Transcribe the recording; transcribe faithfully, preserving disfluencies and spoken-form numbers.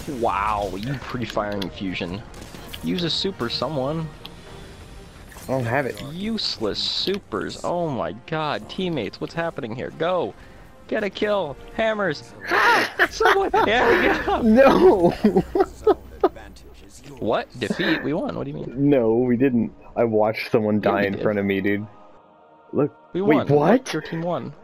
Wow, you pre-firing fusion. Use a super, someone. I don't have it. Useless supers. Oh my god, teammates, what's happening here? Go! Get a kill! Hammers! Ah! Someone! There we go! No! What? Defeat? We won, what do you mean? No, we didn't. I watched someone Yeah, die we in did. front of me, dude. Look. We Wait, won. what? Look, your team won.